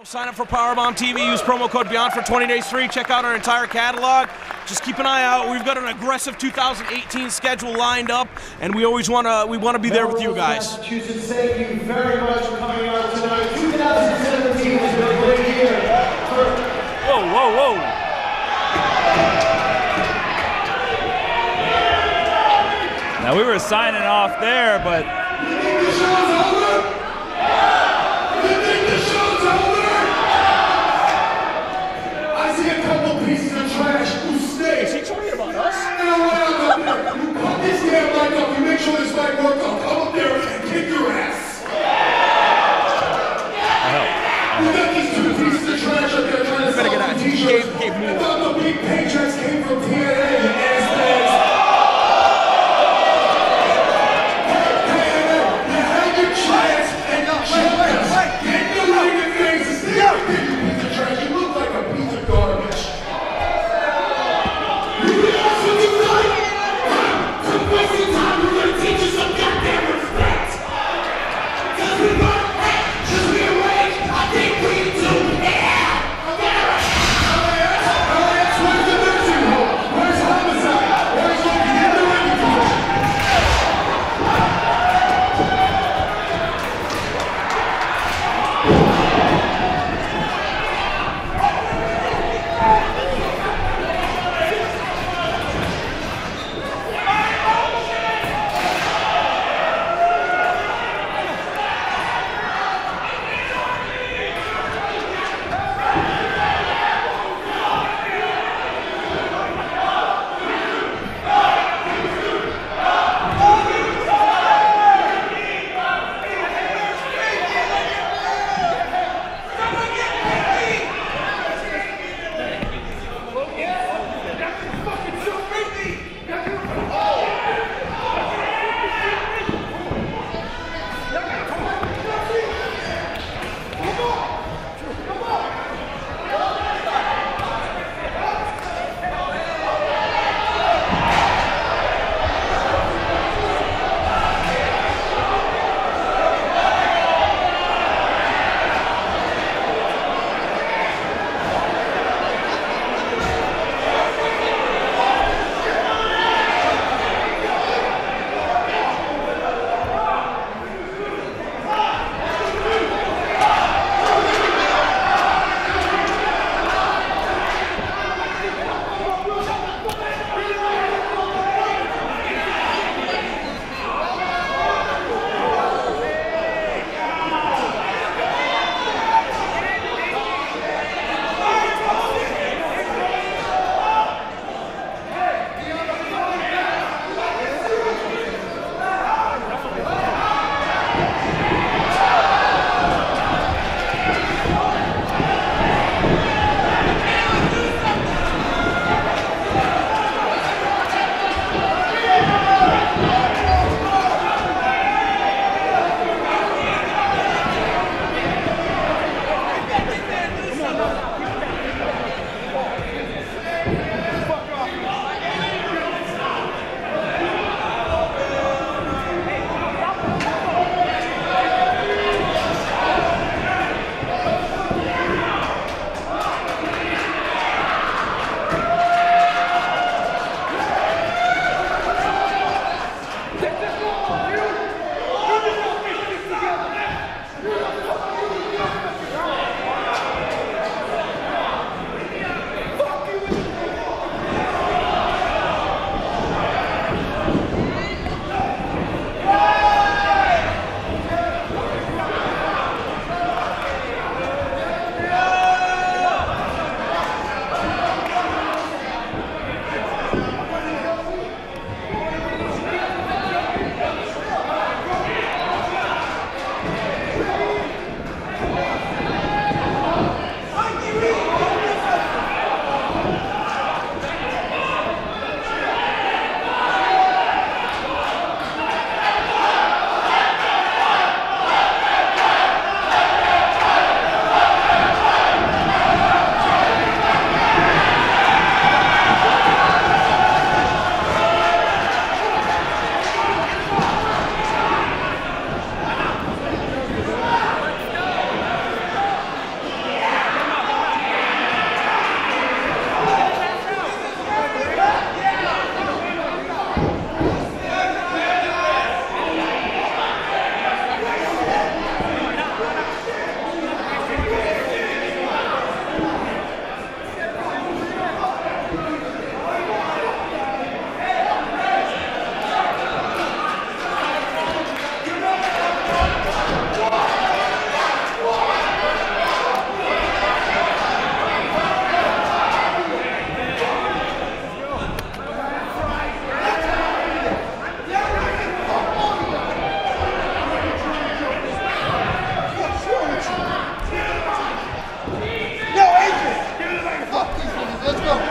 Sign up for Powerbomb TV. Use promo code BEYOND for 20 days free. Check out our entire catalog. Just keep an eye out. We've got an aggressive 2018 schedule lined up, and we always want to be there with you guys. Massachusetts, thank you very much for coming out tonight. 2017 has been a great year. Whoa, whoa, whoa! Now we were signing off there, but. Is he talking about us? You put this damn mic up, you make sure this mic works, I'll come up there and kick your ass. You got these two pieces of trash up there trying to sell some t-shirts. I thought the big paychecks came from TNA, you ass bags. Hey, you had your Let's go.